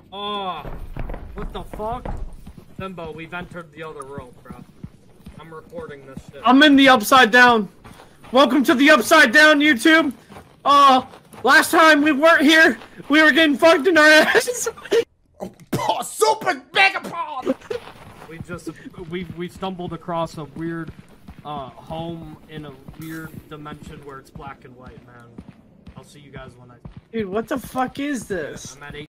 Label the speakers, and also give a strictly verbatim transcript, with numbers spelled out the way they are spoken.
Speaker 1: Oh, what the fuck? Bimbo, we've entered the other world, bro. I'm recording this shit.
Speaker 2: I'm in the Upside Down. Welcome to the Upside Down, YouTube. Uh, last time we weren't here, we were getting fucked in our ass.
Speaker 3: Oh, super mega pod!
Speaker 1: We just, we, we stumbled across a weird, uh, home in a weird dimension where it's black and white, man. I'll see you guys when I...
Speaker 2: Dude, what the fuck is this?
Speaker 1: I'm at eight.